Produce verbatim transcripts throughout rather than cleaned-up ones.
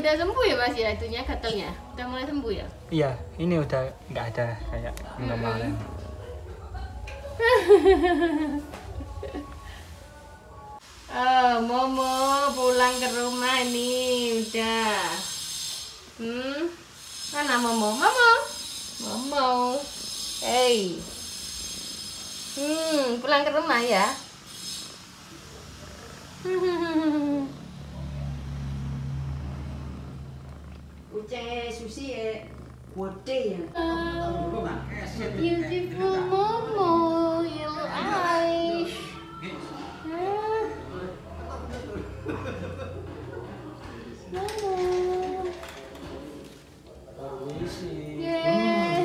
udah sembuh ya Mas ya, itunya gatalnya? Udah mulai sembuh ya? Iya, ini udah nggak ada kayak kemarin. Oh, Momo pulang ke rumah nih, udah. Hmm, mana Momo? Momo, Momo, hey. Hmm, pulang ke rumah ya. Uceng susi e gede ya. Beautiful Momo, yellow eyes. Huh? Momo. Yeah.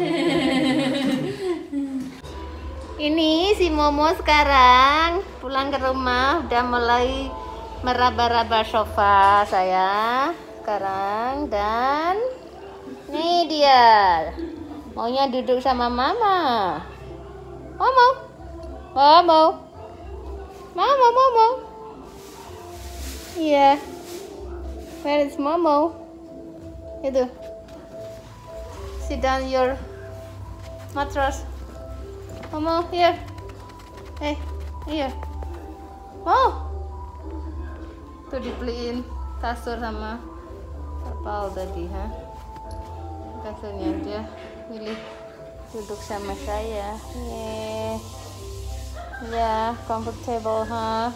Ini si Momo sekarang pulang ke rumah udah mulai meraba-raba sofa saya sekarang, dan nih dia maunya duduk sama mama. Momo, Momo, Momo, Momo. Iya, yeah. Where is Momo? Itu, sit down your mattress. Momo, here. Eh, here. Oh, tuh dibeliin kasur sama Pal tadi, ha? Kasurnya dia milih duduk sama saya. Yeah. Ya, yeah, comfortable, ha?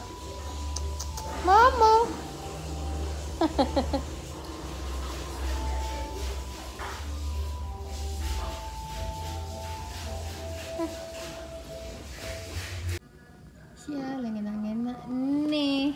Momo. Siya, langit-langit nih.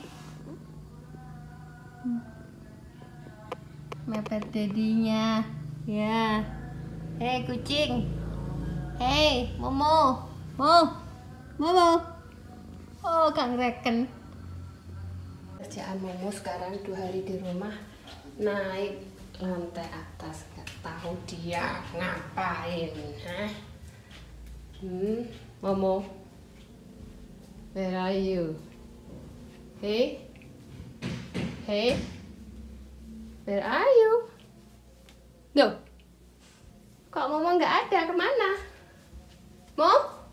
Mepet dedinya, ya. Hei kucing, hei Momo, Mo, Momo. Oh, Kang Reken. Kerjaan Momo sekarang dua hari di rumah, naik lantai atas, nggak tahu dia ngapain, hah? Hmm, Momo, where are you? Hey, hey, where are you? Loh, kok Momo nggak ada, kemana? Mo?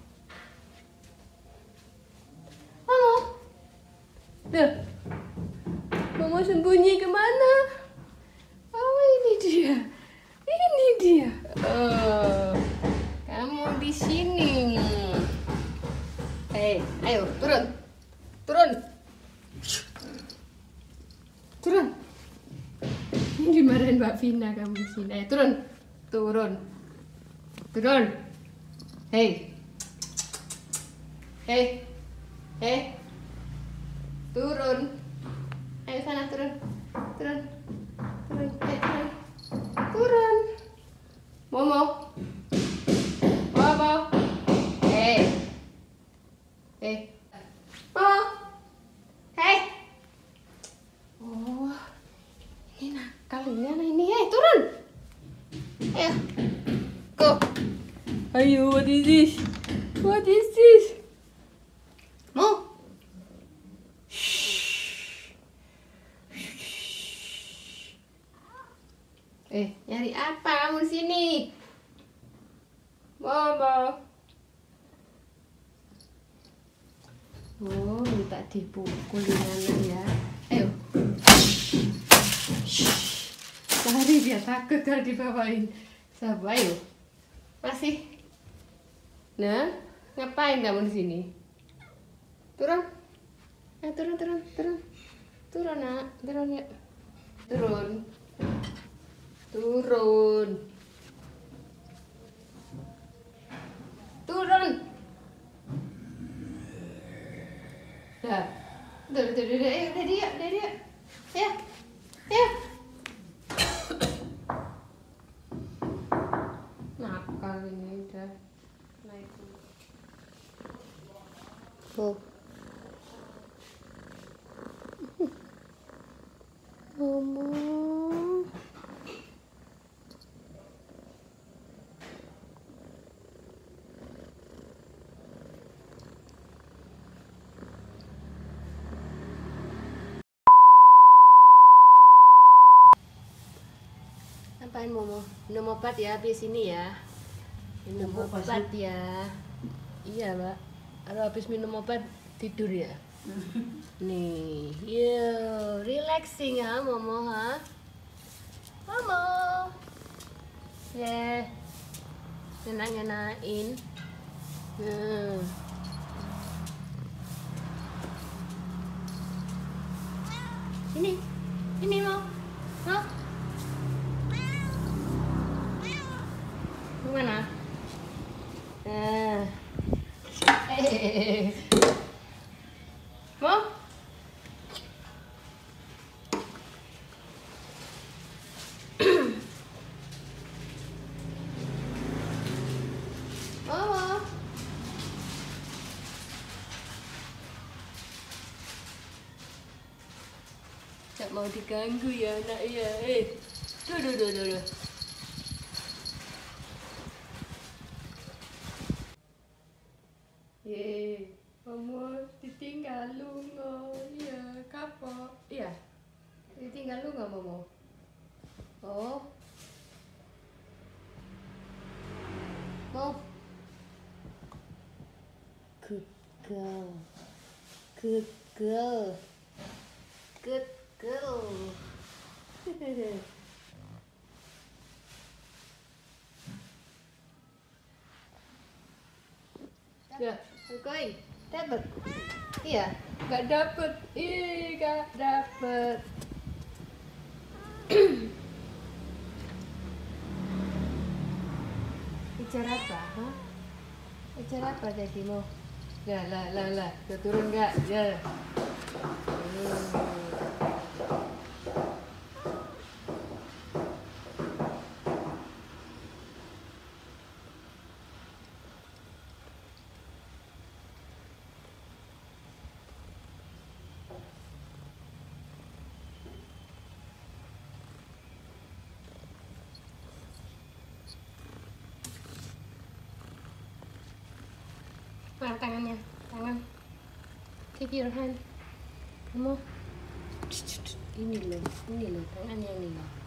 Momo? Loh, Momo sembunyi kemana? Oh, ini dia, ini dia. Oh, kamu di sini. Hei, ayo turun, turun, turun. Ini dimarahin Mbak Vina, kamu di sini. Ayo turun, turun, turun. Hei, hei, hei, turun. Ayo sana turun, turun, turun, ayo turun, turun. Momo, Momo, hei, hei, Momo, hei. Oh, ini nakal ini anak ini. Hei, turun. Ayo, go. Ayo, what is this? What is this? Mo. Eh, nyari apa kamu di sini? Momo. Oh, minta dipukulin anak ya. Ayo. Lari dia, takut kalau dibawain. Sabar, ayo. Masih. Nah, ngapain kamu di sini? Turun. Eh, turun, turun, turun. Turun, nak. Turun ya. Turun. Turun. Turun. Dah. Udah, udah, udah, udah, udah dia, udah dia. Ya. Ya. Nakal ini udah naik. Oh. Momo. Apain Momo? Minum obat ya, habis ini ya. Minum Obat obat ya. Iya, Mbak. Kalau habis minum obat tidur ya. Nih, yo, relaxing ha Momo ha. Momo. Ya. Nyenak-nyenakin. Hmm. Ini. Ini mau. Mau. Mana? Nah. Eh. Mau? Mau? Tak mau diganggu ya anak ya. Eh. Duh, duh, duh, duh, duh. Ye, Momo ditinggal lungo, iya, kapok, iya, ditinggal lungo Momo. Oh, mau, good girl, good girl, good girl. Ya, oke, dapat. Iya, nggak dapet. Ih, nggak dapet. Bicara apa? Hah? Bicara apa tadi mau? Ya, lah, lah, lah. Udah turun nggak? Ya. Hmm. Mana tangannya? Tangan. Take your hand. Kamu. Ini loh, ini loh tangannya ini loh.